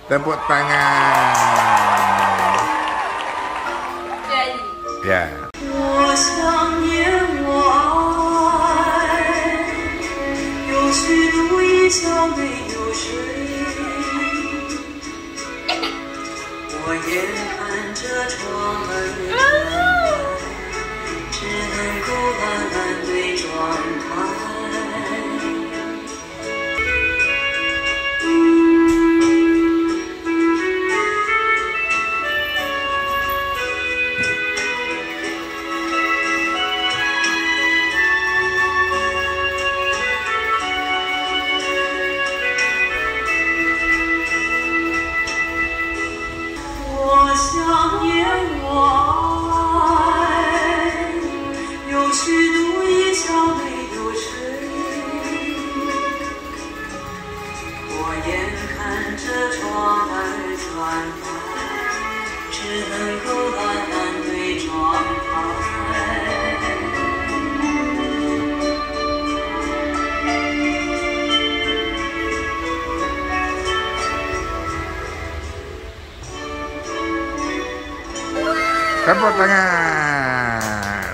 Tepuk tangan. Ya. 我想念我爱，有虚度一宵没有睡，我眼看着窗儿转开，只能够暗暗对窗台。 我想念我爱，有虚度一宵没有睡，我眼看着窗儿转开，只能够暗暗对窗台。 Tepuk tangan.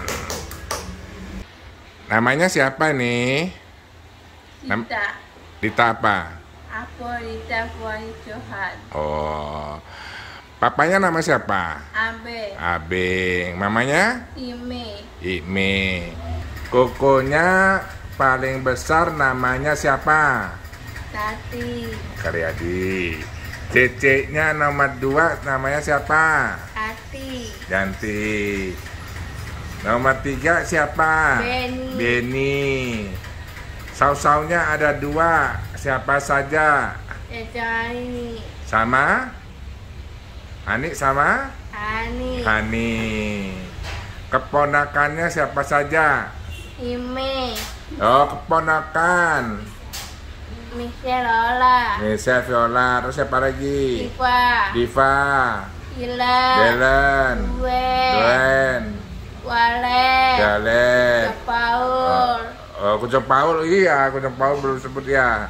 Namanya siapa nih? Dita. Dita apa? Aku Dita Fuani Johan. Oh. Papanya nama siapa? Abe. Abing. Mamanya? Ime. Ime. Kokonya paling besar namanya siapa? Tati. Karyadi. Ceceknya nomor 2 namanya siapa? Ati. Ganti. Nomor 3 siapa? Beni. Beni. Saus-sausnya ada 2. Siapa saja? Ejani. Sama? Ani sama? Ani. Hani. Keponakannya siapa saja? Ime. Oh, keponakan. Michelle Lola. Nisa, Viola. Terus siapa lagi? Diva. Diva. Ilan. Delen. Duen. Wale. Jalet. Paul. Oh, Kucing Paul. Iya, Kucing Paul belum sebut ya.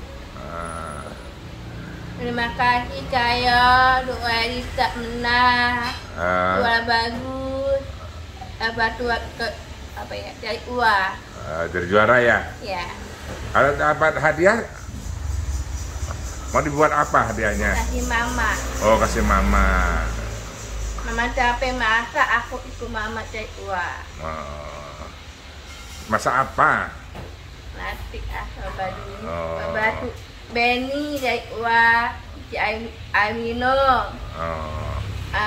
Terima kasih saya doa Dita menang. Juara bagus. Apa ya? Dari uang. Jadi juara ya? Ya. Kalau dapat hadiah, mau dibuat apa hadiahnya? Kasih mama. Oh, kasih mama. Mama capek masak, aku ikut mama cari uang. Oh. Masak apa? Nasi asal baju. Oh. Batu Beni dari uang. Air minum. Oh.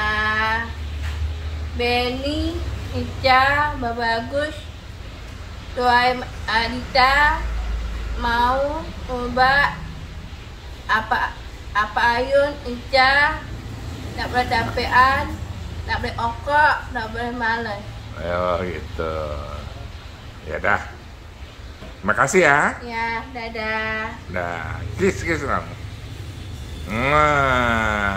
Beni, Ica, bagus. Doa Adita mau coba apa ayun Ica tak boleh capean, tak boleh okok, tak boleh males. Oh gitu. Ya dah. Makasih ya. Ya, dadah. Dah. Kiss kamu. Mwah.